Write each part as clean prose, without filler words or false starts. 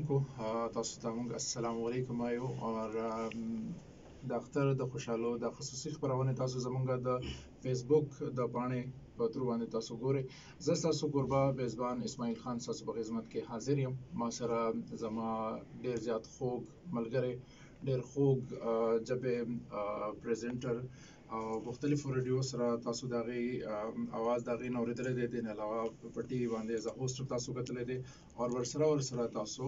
اوریدونکو تاسو ته موږ السلام علیکم وایو او د اختر د خوشحالو د خصوصي خبرونه تاسو زمونږ د فیسبوک د باندې په تر باندې تاسو ګورئ. زه تاسو قربا میزبان اسماعیل خان تاسو په خدمت کې حاضر یم. ما سره زما ډیر زیات خوږ ملګری ډیر خوږ جبه پریزنټر او مختلفو رادیو سره تاسو دغه اواز دغه نوریدل دي د علاوه په ټي وي باندې از هوست تاسو کتل دي او ورسره تاسو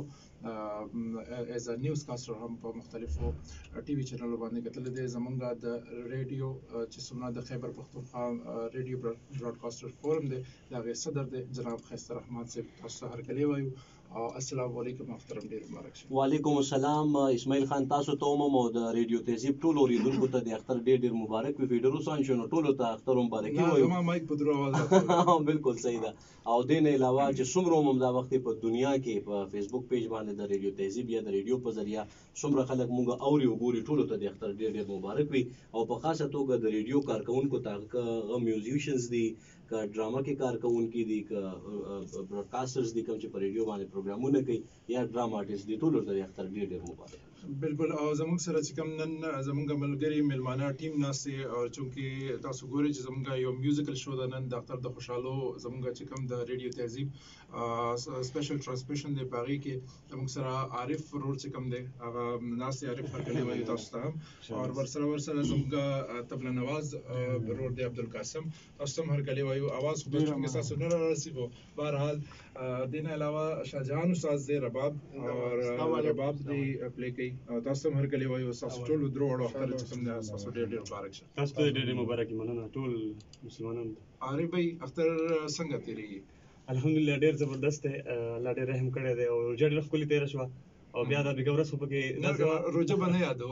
از ا نیوز کاستر هم په مختلفو ټي وي چینلونو باندې کتل دي. زمونږ د ریډیو چې څومره د خیبر پختونخوا ریډیو براډکاسټر فورم دی دغه صدر دی جناب خیستر احمد صاحب تاسو هرکلی وایو. السلام علیکم محترم ډیر مبارک شه. وعلیکم السلام اسماعیل خان تاسو ته مو د ریډیو تهذیب ټول اوریدونکو ته د اختر ډیر مبارک وي. فیډرو سان شنو ټول ته اختر مبارک وي. ما مایک په درو आवाज بالکل صحیح ده. او دین علاوه چې څومره ممدا وخت په دنیا کې په فیسبوک پیج باندې د ریډیو تهذیب یا د ریډیو په ذریعہ څومره خلک مونږ اوري او ګوري ټول ته د اختر ډیر مبارک وي. او په خاصه توګه د ریډیو کارکونکو ته میوزیشنز دي کا ډراما کې کارکونکو دي کا براډکاسټرز دي کوم چې په ریډیو باندې پروګرامونه کوي یا ډراما آرټیست دي ټول ته د اختر ډیر مبارک. بالکل. او زموږ سره چې کوم نن زموږ ملګری ملمانه ټیم ناسي او چونکی تاسو ګورئ چې زموږ یو میوزیکل شو د نن د اختر د خوشحالو زموږ چې کوم د ریډیو تهذیب سپیشل ترانسمیشن دی پاره کې زموږ سره عارف ورور چې کوم دی هغه ناسي عارف هرکلی وایي تاسو ته هم او ورسره زموږ تبله نواز ورور دی عبدالقاسم تاسو هم هرکلی وایي. आवाज خو به څنګه تاسو نه رسیدو. بهرحال دین علاوه شاهجهان استاد دی رباب او رباب دی پلی کوي تاسو هم هرکلی وایو. تاسو ټول درو وړو اختر چې کوم دی تاسو ډیر مبارک شه. تاسو ته ډیر مبارک مننه ټول مسلمانانو. عارف بھائی اختر څنګه تیریږي؟ الحمدلله ډیر زبردست دی. الله ډیر رحم کړی دی او ډیر خپل تیر شو او بیا د بیګورس په کې روزه باندې یادو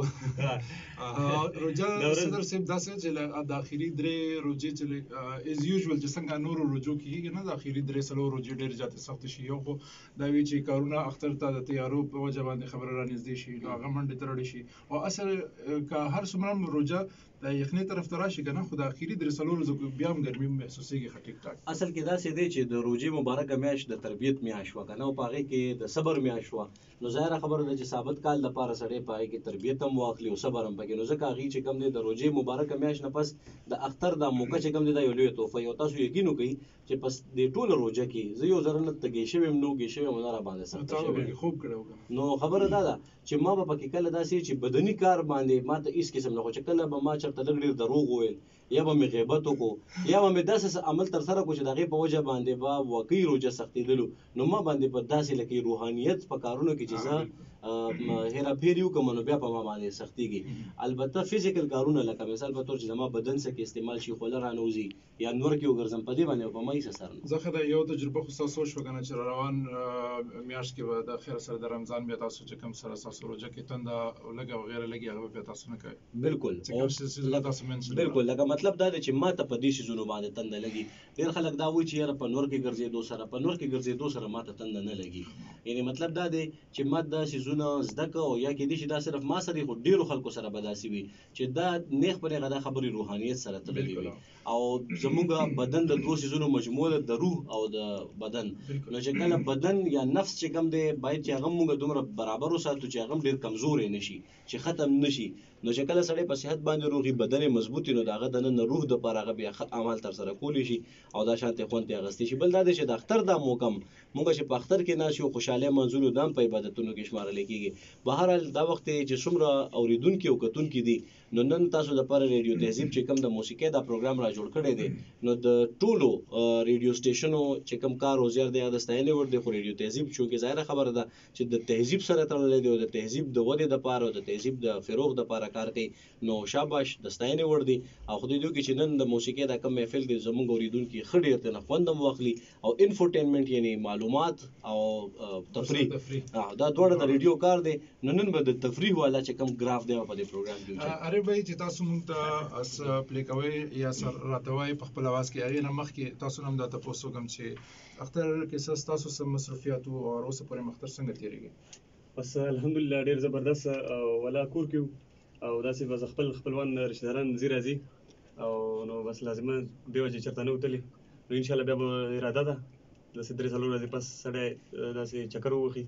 روزه صدر صاحب داسې چې د اخیری درې روزه چې از یوزوال چې څنګه نور روزو کیږي نه د اخیری درې سلو روزه ډیر زیات سخت شي. یو خو دا وی چې کارونه اختر ته د تیارو په وجه باندې خبره را نږدې شي نو هغه منډه ترړي شي او اصل که هر څومره روزه د یخنی طرف ته راشي کنه خو د اخیری درې سلو روزو بیا هم ګرمي محسوسيږي ټیک ټاک. اصل کې دا سې دی چې د روزه مبارکه میاشت د تربیت میاشت وکنه او پاره کې د صبر میاشت و نو ظاهر خبره ده چې ثابت کال د پاره سړی پاره کې تربیت هم واخلي او صبر هم پکې نو ځکه هغه چې کم دی د روزه مبارکه میاشت نه پس د اختر د موقع چې کم دی دا یو لوی تحفه یو تاسو یقین وکړئ چې پس د ټوله روزه کې زه یو ځرنه تګې شوم نو کې شوم نه را باندې سره خوب کړو نو خبره ده چې ما به پکې کله داسې چې بدني کار باندې ما ته هیڅ قسم نه خو چې کله به ما چرته لګړي دروغ ویل یا به مې غیبت وکړو یا به مې داسې عمل تر سره کو چې دغه په وجه باندې با واقعي روزه سختېدلو نو ما باندې په داسې لکه روحانيت په کارونو کې چې زه هیرا پھیریو کوم نو بیا په ما باندې سختيږي. البته فزیکل کارونه لکه مثال په تور چې زما بدن سره استعمال شي خو لرانوزي یا نور کې وګرځم په دې باندې په مې سره زه خدای یو تجربه خو تاسو شو کنه چې روان میاشت کې د خیر سره د رمضان بیا تاسو چې کوم سره تاسو روزه کې تنده لګه وغیرہ لګي هغه بیا تاسو نه کوي. بالکل بالکل لکه مطلب دا دی چې ما ته په دې شیزونو باندې تنده لګي. ډیر خلک دا وایي چې یاره په نور کې ګرځېدو سره ما ته تنده نه لګي. یعنی مطلب دا دی چې ما دا شیزونه زده کو یا کې دي چې دا صرف ما سره خو ډیرو خلکو سره بداسي وي چې دا نیخ پر غدا خبري روحانيت سره تللی وي او زموږ بدن د دوه شیزونو مجموعه د روح او د بدن نو چې کله بدن یا نفس چې کوم دی باید چې هغه موږ دومره برابر وساتو چې هغه ډیر کمزور نه شي چې ختم نشي. نو چې کله سړی په صحت باندې روغي بدن مضبوطی نو داغه د نن روح د پاره بیا عمل تر سره کولی شي او دا شانته خونته اغستی شي. بل دا چې د اختر د موکم موږ چې په اختر کې ناشو خوشاله منزول دام په عبادتونو کې شمارل کېږي. بهرحال دا وخت چې څومره اوریدونکو او کتونکو دي نو نن تاسو د پر ریډیو تهذیب چې کوم د موسیقي دا پروګرام را جوړ کړی دی نو د ټولو ریډیو سټیشنو چې کوم کار وزیر دی د ستاینې ور دی خو ریډیو تهذیب چې ظاهر خبره ده چې د تهذیب سره تړلې دی او د تهذیب د ودې د پاره او د تهذیب د فروغ د پاره کار کوي نو شاباش د ستاینې ور دی. او خو دې کې چې نن د موسیقي دا کوم محفل دی زموږ اوریدونکو خډیر ته نه خوندم واخلي او انفورټینمنت یعنی معلومات او تفریح دا دوړه د ریډیو کار دی نو نن به د تفریح والا چې کوم ګراف دی په دې پروګرام کې اره به چې تاسو مونږ ته اس پلی کوي یا سر راتوي په خپل आवाज کې هغه نه مخ کې تاسو هم دا تاسو کوم چې اختر کې تاسو سم مصرفيات او اوسه پرې مختر څنګه تیریږي؟ بس الحمدلله ډیر زبردست ولا کور کې او داسې بس خپلوان رشتہ داران زیرازي او نو بس لازمه به وجه چرته نه وتلی نو ان شاء الله بیا اراده ده د سدري سلو ورځې پس سړی داسې چکر وخی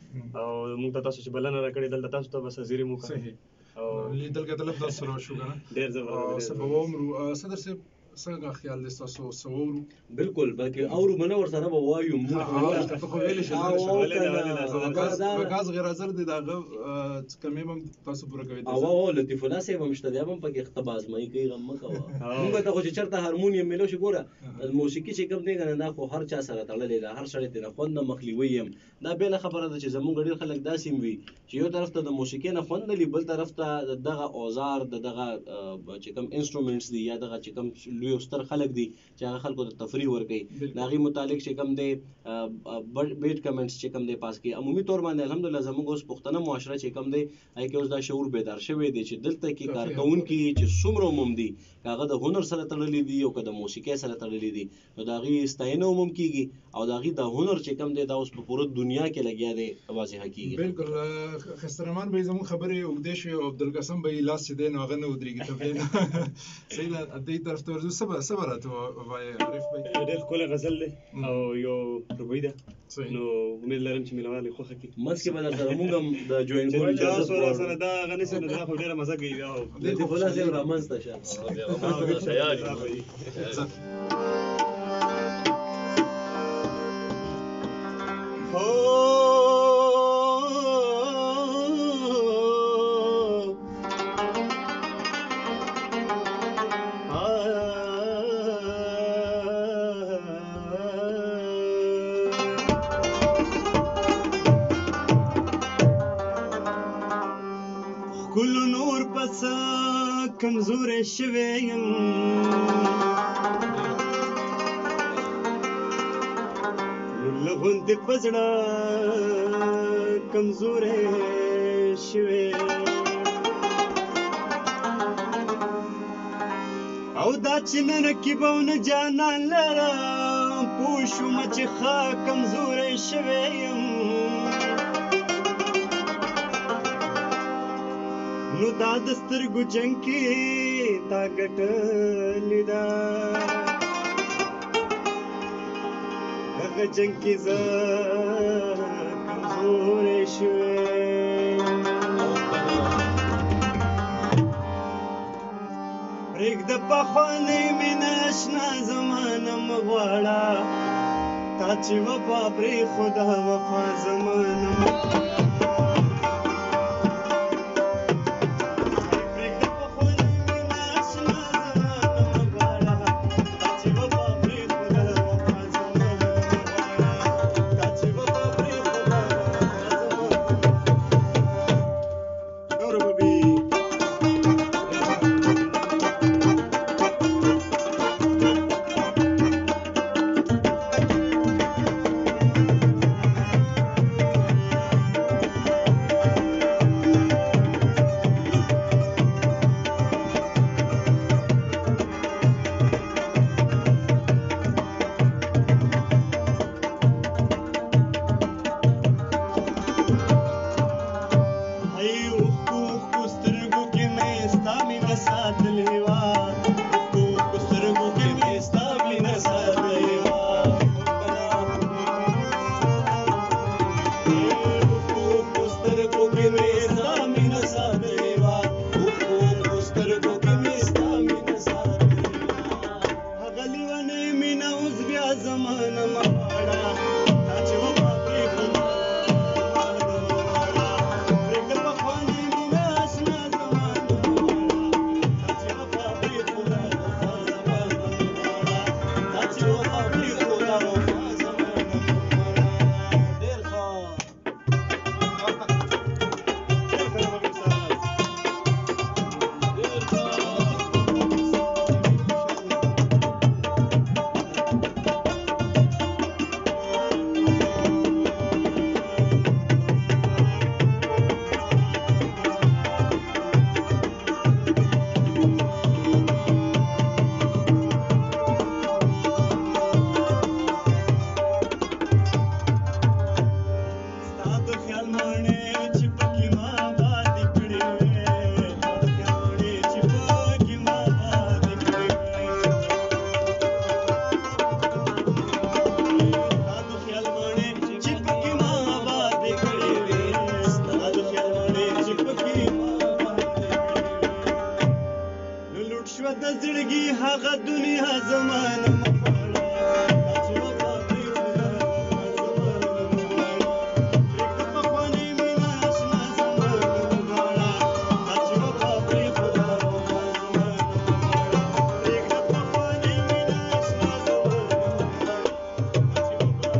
او موږ ته تاسو چې بلنه راکړې دلته تاسو ته بس حاضري مو صحیح او لیدل کتل تاسو سره شو کنه ډېر زبردست سبا عمر صدر سے څنګه خیال دي تاسو سوورو بالکل بلکې اورو منه ور سره به وایو موږ ته خو ویل شي غاز غیر حاضر دي داغه کمې هم تاسو پوره کوي او لطیف الله صاحب هم شته دی هم پکې اختباز مې کوي غم مکوا موږ ته خو چې چرته هارمونیم ملو شي ګوره موسیقي چې کوم دی کنه دا خو هر چا سره تړلې ده هر سړی ته خوند مخلیوي هم دا به خبره ده چې زموږ ډېر خلک داسې وي چې یو طرف ته د موسیقي نه خوند لري بل طرف ته دغه اوزار دغه چې کوم انسټرومنټس دي یا دغه چې کوم لوی ستر خلک دي چې هغه خلکو ته تفریح ورکوي ناغي متعلق چې کوم دی بیٹ کمنټس چې کوم دی پاس کی عمومي تور باندې الحمدلله زموږ اوس پښتنه معاشره چې کوم دی اې کې اوس دا شعور بیدار شوی دی چې دلته کې کارکونکي چې څومره عموم دي هغه د هنر سره تړلې دي او که د موسیقۍ سره تړلې دي نو دا غي ستاینه عموم کیږي او دا غي د هنر چې کوم دی دا اوس په پوره دنیا کې لګیا دی واضح کیږي بالکل خسترمان به زموږ خبرې وګدې شي او عبدالقاسم به لاس چې دی نو هغه نه ودرېږي ته صحیح ده دې طرف ته ورځو صبر راته وای عارف بھائی ډېر ښکلی غزل دی او یو ربعي ده نو امید لرم چې مینوال یې خوښه کړي منځ کې به در سره موږ هم د جوین کولو تاسو راسره دا هغه نیسئ نو دا خو ډېره مزه کوي لطیف الله صاحب رامنځته کل نور پس کمزور شویم لغوند پزړه کمزور شویم او دا چې نن رقیبونه جانان لرم پوه شومه چې ښه کمزوری شوی یم نو دا د سترګو جنګ کې تا ګټلې ده هغه جنګ کې زه کمزوری شوی پرېږده پخوانۍ مینه اشنا زمانه مه غواړه تا چې وفا پرېښوده وفا زمانه مه شوه د زړګي هغه دنیا زمانه مغواړه چې وفا پرېښوده زمانه مغواړه پرېږده پخوانۍ مینه اشنا زمانه مغواړه چې وفا پرېښوده زمانه مغواړه پرېږده پخوانۍ مینه اشنا زمانه مغواړه چې وفا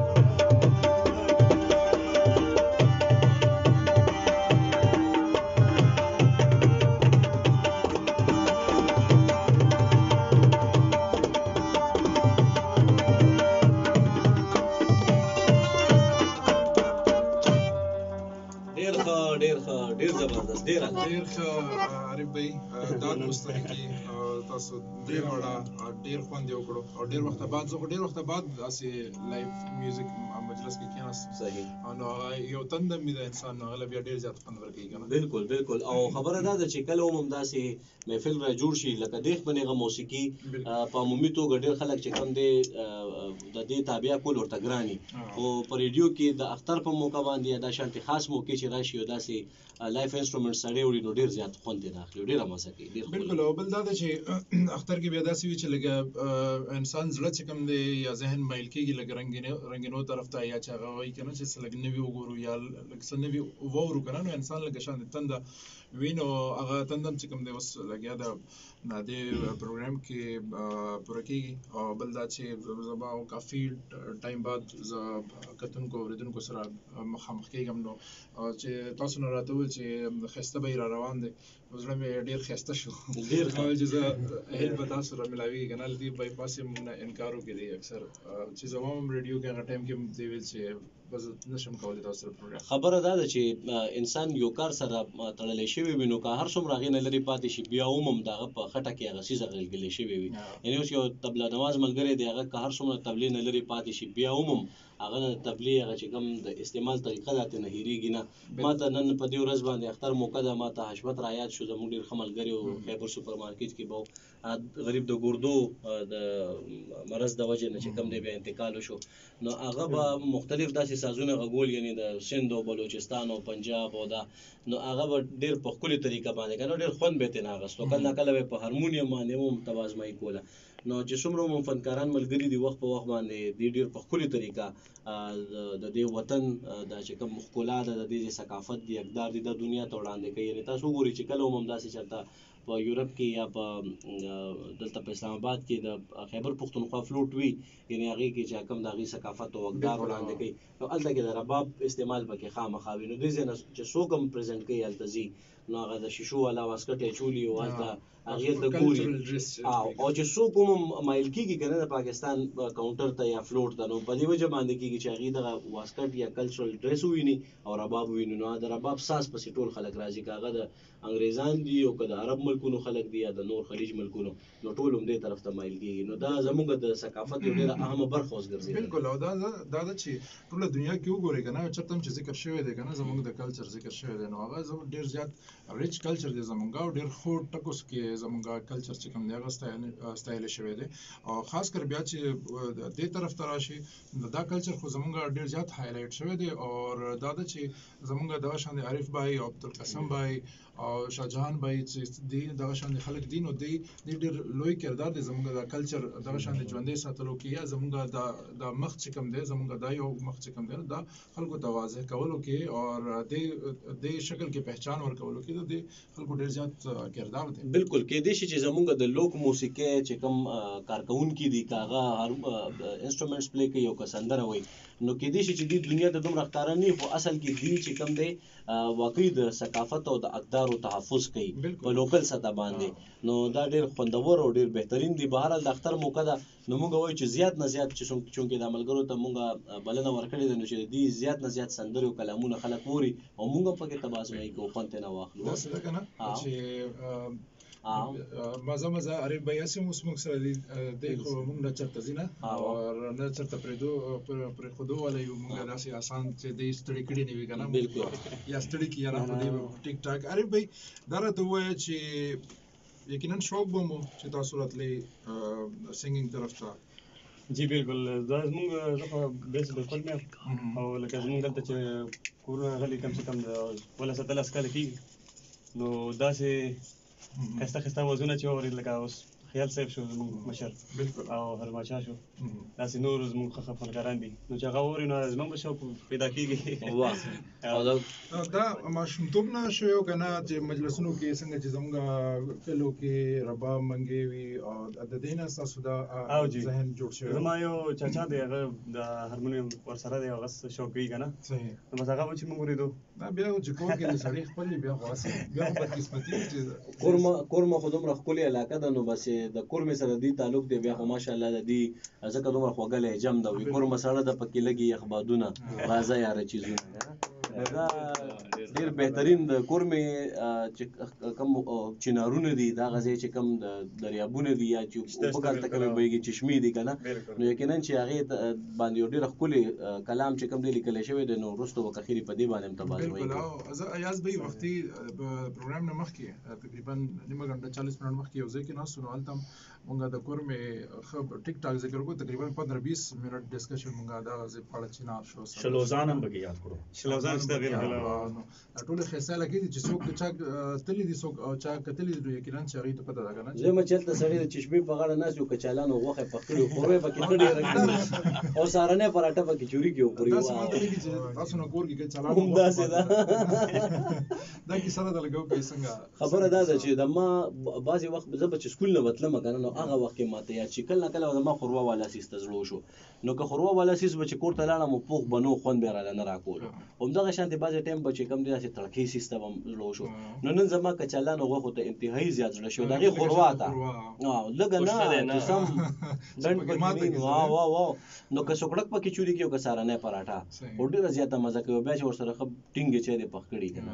ډېر زبردست ډېر ښه عارف بھائی دا لوستل کې تاسو ډېر وړه ډېر خوند یې وکړو او ډېر وخت بعد زه خو ډېر وخت بعد داسې لایف میوزیک مجلس کې کېناستم صحیح نو یو تنده مې د انسان نو هغه بیا ډېر زیات خوند ورکوي که نه بالکل او خبره دا ده چې کله هم داسې محفل را جوړ شي لکه دیخ باندې هغه موسیقي په عمومي توګه ډېر خلک چې کوم دی د دې تابع کول ورته ګراني خو په ریډیو کې د اختر په موقع باندې دا شانتي خاص موقع چې راشي او داسې لایف انسټرومنټ سړی وړي نو ډېر زیات خوند یې راخلي ډېره مزه کوي بالکل او بل دا ده چې اختر کې بیا داسې وي چې لکه انسان زړه چې کوم دی یا ذهن مایل کېږي لکه رنګینو طرف ته یا چې هغه وایي که نه چې څه لږ نوي وګورو یا لږ څه نوي واورو که نه نو انسان لکه شانتې تنده وي نو هغه تنده هم چې کوم دی اوس لګیا ده دې پروګرام کې پوره کېږي او بل دا چې زه به کافي ټایم بعد زه کتونکو اورېدونکو سره مخامخ کېږم نو چې تاسو نه راته وویل چې ښایسته به یې را روان دی زړه مې ډېر ښایسته شو چې زه هیل به تاسو سره ملاوېږي که نه له دې بای پاس یې موږ نه انکار وکړی دی اکثر چې زما هم ریډیو کې هغه ټایم کې هم دې ویل چې بس نشم کولی تاسو سره پروګرام خبره دا ده چې انسان یو کار سره تړلی شوی وي نو که هر څومره هغې نه لرې پاتې شي بیا هم د هغه په خټه کې هغه څیز غلګلې شوی وي یعنې اوس یو طبله نواز ملګری دی هغه که هر څومره طبلې نه لرې پاتې شي بیا هم هغه نه طبلې هغه چې کوم د استعمال طریقه ده ترې نه هېرېږي نه ما ته نن په دې ورځ باندې اختر موقع ده ما ته حشمت را یاد شو زموږ ډېر ښه ملګري و خیبر سوپر مارکېټ کې به غریب د ګردو د مرض د وجې نه چې کوم دی بیا انتقال وشو نو هغه به مختلف داسې سازونه غږول یعنې د سند او بلوچستان او پنجاب او دا نو هغه به ډېر په ښکلې طریقه باندې که نه ډېر خوند به یې ترېنه اخیستو کله ناکله به یې په هارمونیم باندې هم توازمایي کوله نو چې څومره هم فنکاران ملګري دي وخت په وخت باندې دې ډېر په ښکلې طریقه د دې وطن دا چې کوم ښکلا ده د دې ثقافت دی اقدار دي دا دنیا ته وړاندې کوي یعنې تاسو وګورئ چې کله هم داسې چېرته په یورپ کې یا په دلته په اسلام آباد کې د خیبر پښتونخوا فلوټ وي یعنې هغې کې چې کوم د هغې ثقافت او اقدار وړاندې کوي نو هلته کې د رباب استعمال پکې خامخا وي نو دې ځای نه چې څوک هم پرزنټ کوي هلته ځي نو هغه د شیشو والا واسکټ یې چولي او هلته هغې ته ګوري او چې څوک هم مایل کېږي که نه د پاکستان کاونټر ته یا فلوټ ته نو په دې وجه باندې کېږي چې هغې دغه واسکټ یا کلچرل ډریس وویني او رباب وویني نو د رباب ساز پسې ټول خلک راځي که هغه د انګریزان دي او که د عرب ملکونو خلک دي یا د نور خلیج ملکونو نو ټول هم دې طرف ته مایل کېږي نو دا زموږ د ثقافت یو ډېره اهمه برخه اوس ګرځېدلې بالکل او دا ده چې ټوله دنیا کې وګورئ که نه چېرته هم چې ذکر شوی دی که نه زموږ د کلچر ذکر شوی دی نو هغه زموږ ډېر زیات ریچ کلچر دی زموږ او ډېر ښو ټکوس کې زموږ کلچر چې کوم دی هغه ستایلی شوی دی او خاص کر بیا چې دې طرف ته راشي دا کلچر خو زموږ ډېر زیات هایلایټ شوی دی او دا ده چې زموږ دغه شان عارف بھائی او عبدالقسم بھائی او شاهجهان بھائی چې دغه شان خلک دي نو دی ډېر لوی کردار دی زموږ د کلچر دغه شان ژوندی ساتلو کې یا زموږ د مخ چې کوم دی زموږ دا یو مخ چې کوم دی دا خلکو ته واضح کولو کې او دې شکل کې پہچان ورکولو کې د خلکو ډېر زیات کردار دی بالکل کېدای شي چې زموږ د لوک موسیقۍ چې کوم کارکوونکي دي که هغه انسټرومنټس پلی کوي او که سندره وایي نو کېدای شي چې دې دنیا ته دومره ښکاره نه وي خو اصل کې دې چې کوم دی واقعي د ثقافت او د اقدارو تحفظ کوي په لوکل سطح باندې نو دا ډېر خوندور او ډېر بهترین دي بهرحال د اختر موقع ده نو موږ وایو چې زیات نه زیات چې چونکې دا ملګرو ته موږ بلنه ورکړې ده نو چې دې زیات نه زیات سندرې او کلامونه خلک ووري او موږ هم پکې تبازمایي کوو خوند ترې نه واخلو داسې ده که نه چې مزه عارف بھائی هسې اوس موږ سره دی خو موږ نه چېرته ځي نه او نه چېرته پرېښودو والا یو موږ داسې اسان چې دی ستړي کړي نه وي که نه یا ستړي کړي یا نه په دې ټیک ټاک عارف بھائی دا راته ووایه چې یقینا شوق به مو چې تاسو راتلئ سنګینګ طرف ته جی بالکل دا زموږ زه خو بیس بالکل مې او لکه زموږ دلته چې کورونه غلي کم سے کم د 17 کاله کېږي نو داسې خسته خسته وزونه چې واورېد لکه اوس خیال صاحب شو زموږ مشر بالکل او هرماچا شو داسې نور زموږ ښه فنکاران دي نو چې هغه واوري نو زموږ به شوق پیدا کېږي دا ماشومتوب نه شو یو که نه چې مجلسونو کې څنګه چې زموږ کلو کې رباب منګې وي او د دې نه ستاسو دا ذهن جوړ شوی زما یو چاچا دی هغه د هارمونیم ورسره دی هغه شوقي که نه نو بس هغه به چې موږ اورېدو دا بیا چې کور کې د سړی خپل بیا خو هسې بیا خو بدقسمتي چې کورمه خو دومره ښکلې علاقه ده نو بس د کورمې سره دې تعلق دی بیا خو ماشاءالله د دې ځکه دومره خوږه لهجه ده وي کورمه سړه ده پکې لګي یخبادونه راځه یاره چیزونه دا ډېر بهترین د کورمې چې کوم چنارونه دي دا هغه ځای چې کوم د دریابونه دي یا چې اوبه هلته کومې بهیږي چشمې دي که نه نو یقینا چې هغې باندې یو ډېره ښکلې کلام چې کوم دی لیکلی شوی دی نو وروسته به کښېري په دې باندې هم تبادله بالکل زه ایاز بھائی وختي پروګرام نه مخکې تقریبا نیمه غنټه 40 منټ مخکې یو ځای کې ناستو نو هلته مونږ د کورمې ښه ټیک ټاک ذکر وکړو تقریبا 15-20 منټ ډسکشن مونږ دا ځای په اړه چینار شو شلوزان هم پکې یاد کړو شلوزان شته بالکل ټولې ښایسته علاقې دي چې څوک چا تللی دي څوک چا کتلي دي یقینا چې هغوی ته پته ده که نه زه یم چې هلته سړی د چشمې په غاړه ناست یو کچالان او غوښه یې پخ کړي خورۍ پکې ښه ډېره کړي او سهارنۍ پراټه پکې چوري کړي وخوري داسې ماته لګي چې تاسو نه کور کې کچالان همداسې ده دا کیسه راته لګوه که څنګه خبره دا ده چې د ما بعضې وخت زه به چې سکول نه بتلم که نه نو هغه وخت کې ماته یاد چې کله نه کله زما خوروا والا سیس ته زړه وشو نو که خوروا والا سیس به چې کور ته لاړم پوخ به نو خوند به یې راله نه راکولو همدغه شانتې بعضې ټایم به چې کوم دی داسې تړکې سیس ته به زړه وشو نو نن زما کچالان او غوښو ته انتهایي زیات زړه شو د هغې خوروا ته لږه نه قسم ډنډ پکې نو که سوکړک پکې چوري کړي او که سهارنۍ پراټه خو ډېره زیاته مزه کوي بیا چې ورسره ښه ټینګې چای دې پخ کړي که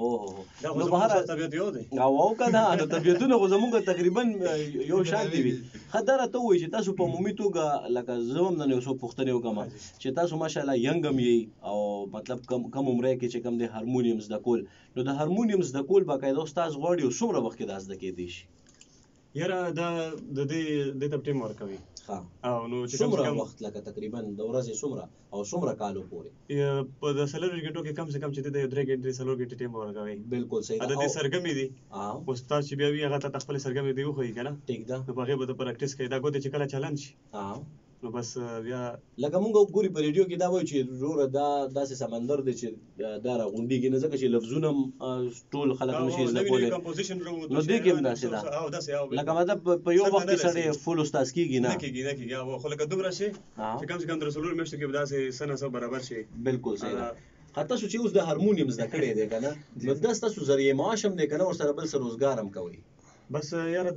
نه نو بهر طبیعت یو دی او که نه نو طبیعتونه خو زمونږ تقریبا یو شان دي وي ښه دا راته ووایي چې تاسو په عمومي توګه لکه زه هم نن یو څو پوښتنې وکړم چې تاسو ماشاءالله ینګ هم یئ او مطلب کم عمره کې چې کوم دی هارمونیم زده کول نو د هارمونیم زده کول باقاعده استاد غواړي او څومره وخت کې دا زده کېدی شي یاره دا د دې ته ټیم ورکوي او نو څومره وخت لکه تقریبا د ورځې څومره او څومره کالو پورې په د 4 غنټو کې کم سے کم چې د 3 غنټې 4 غنټې ټیم ورکوي بالکل صحیح دا د سرګمې دي استاد چې بیا وی هغه ته خپل سرګمې دی وخوي کنه ټیک ده په هغه به پریکټیس کوي دا ګوته چې کله چالان شي نو بس بیا لکه مونږ ګوري په ریډیو کې دا وایي چې وروره دا داسې سمندر دی چې دا راغونډېږي نه ځکه چې لفظونه ټول خلک نشي زده کولی نو دې کې هم داسې ده لکه مطلب په یو وخت کې سړی فول استاد کېږي نه کېږي خو لکه دومره شي چې کم سے کم د څلور میاشتو کې به داسې سنه سو برابر شي بالکل صحیح ده حتی تاسو چې اوس د هارمونیم زده کړی دی که نه نو دا ستاسو ذریعه معاش هم دی که نه ورسره بل څه روزګار هم کوئ بس یاره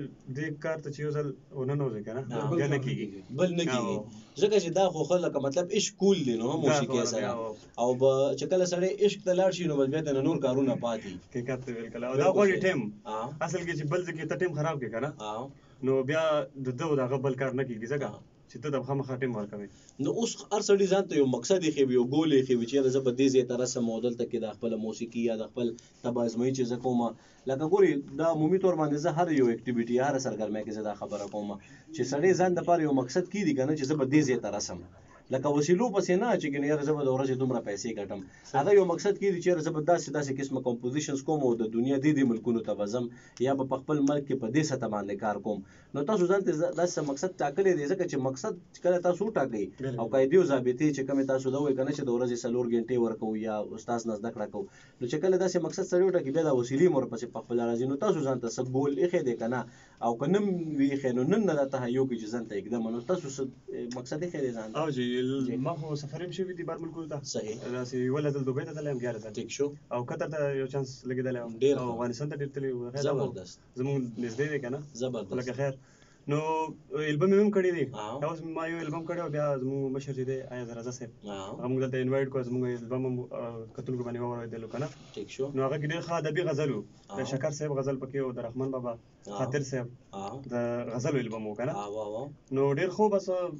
دې کار ته چې یو ځل وننوځې که نه بیا نه کېږي بل نه کېږي ځکه چې دا خو ښه لکه مطلب عشق کول دی نو موسیقۍ سره او چې کله سړی عشق ته لاړ شي نو بس بیا ته نور کارونه پاتې حقیقت دی بالکل او دا غواړي ټیم اصل کې چې بل ځای کې ته ټیم خراب کړې که نه نو بیا د ده د هغه بل کار نه کېږي ځکه چې ته د خامخا ټیم ورکوي نو اوس هر سړي ځان ته یو مقصد یې ښیوي یو ګول یې ښیوي چې یاره زه به دې ځای ته رسم او دلته کې د خپله موسیقي یا د خپل طب ازمایي چې زه کومه لکه ګوري دا عمومي طور باندې زه هر یو اکټیویټي هره سرګرمۍ کې زه دا خبره کوم چې سړی ځان دپاره یو مقصد کېږي که نه چې زه به دې ځای ته رسم لکه وسیلو پسې نه چې ګنې یاره زه به د ورځې دومره پیسې ګټم هغه یو مقصد کېږي چې یاره زه به داسې قسمه کمپوزیشنز کوم او د دنیا دې ملکونو ته به ځم یا به په خپل ملک کې په دې سطح باندې کار کوم نو تاسو ځان ته داسې مقصد ټاکلی دی ځکه چې مقصد کله تاسو وټاکئ او قاعدې او ضابطې چې کومې تاسو دا وایي که نه چې د ورځې 4 غنټې ورکوو یا استاد نه زده کړه کوو نو چې کله داسې مقصد سړی وټاکي بیا دا وسیلې هم ورپسې په خپله راځي نو تاسو ځان ته څه ګول ایښی دی که نه او که نه وي ایښی نو نن نه دا تهیو کړي چې ځان ته اقدم نو تاسو څه مقصد ایښی دی ځان او جی ما خو سفر هم شوي دي بهر ملکونو ته صحیح داسې یوله ځل دوبۍ ته تللی یم 11 ځل ټیک شو او قطر ته یو چانس لګېدلی یم ډېر او افغانستان ته ډېر تللی وو زبردست زمونږ نږدې دی که نه زبردست لکه خیر نو البم یې هم کړی دی اوس ما یو البم کړی او بیا زموږ مشر چې دی AyazRaza صاحب هغه موږ دلته انوایټ کړو زموږ البم هم کتونکو باندې واورېدلو که نه ټیک شو نو هغه کې ډېر ښه ادبي غزل و د شکر صاحب غزل پکې و د رحمان بابا خاطر صاحب د غزلو البم و که نه نو ډېر خو بس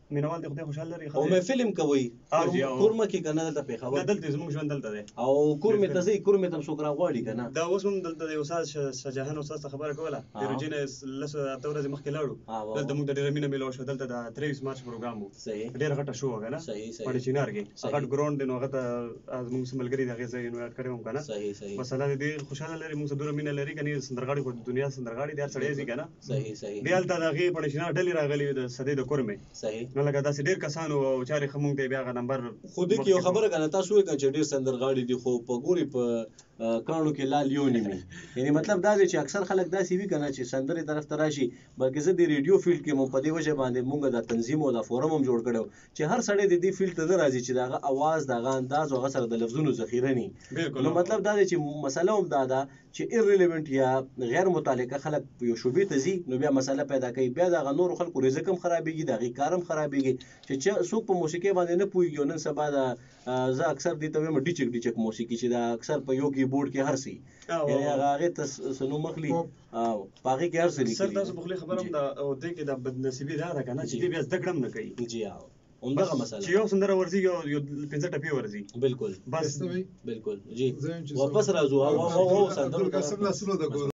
مینوال دې خدای خوشحال لري او مې فلم کوي جی، او. کورمه کې کنه دلته نه پیښور دلته زموږ ژوند دلته دی او کورمه ته ځي کورمه ته څوک راغواړي کنه دا اوس هم دلته د استاد شجاهان استاد ته خبره کوله د روجینه لسه اته ورځې مخکې لاړو دلته موږ د ډېره مینه میلاو شو دلته د 23 مارچ پروګرام وو صحیح ډېره غټه شو وه کنه صحیح په چینار کې صحیح. هغه ګراوند دی نو هغه ته زموږ ملګري دغه ځای انوایټ کړی وم کنه صحیح صحیح مسله دې خوشاله لري موږ سره دوره مینه لري کني سندرغاړي خو د دنیا سندرغاړي دي هر سړی ځي کنه صحیح صحیح بیا هلته د هغې په چینار ډلې راغلي د صدۍ د کورمې صحیح نو لکه داسې ډېر کسان وو او چارې ښه مونږ ته بیا هغه نمبر خو دې کې یو خبره کنه تاسو وایئ چې ډېر سندرغاړي دي خو په ګوري په کانو کې لال یو نیمي یعنی مطلب دا دی چې اکثر خلک داسې وي کنه چې سندرې طرف ته راشي بلکې زه د ریډیو فیلډ کې مو په دې وجه باندې مونږ د تنظیم او د فورم هم جوړ کړو چې هر سړی د دې فیلډ ته نه راځي چې دغه اواز دغه انداز او هغه سره د لفظونو ذخیره ني نو مطلب دا دی چې مسله هم دا ده چې ایرریلیونټ یا غیر متعلقه خلک یو شوبې ته ځي نو بیا مسله پیدا کوي بیا دغه نور خلکو رزق هم خرابېږي دغه کار هم خرابېږي چې څوک په موسیقي باندې نه پوهېږي نن سبا دا زه اکثر دې ته وایم ډیچک موسیقي چې دا اکثر په یو کیبورډ کې هر څه یعنی هغه ته سنو مخلي او پاغي کې هر څه لیکي سر تاسو بخلی خبرم دا او دې کې د بدنصیبي دا ده کنه چې دې بیا زده کړم نه کوي جی همدغه مسله چې یو سندره ورځي یو 15 ټپی ورځي بالکل بس بالکل جی واپس راځو او سندرو قسم لا سلو د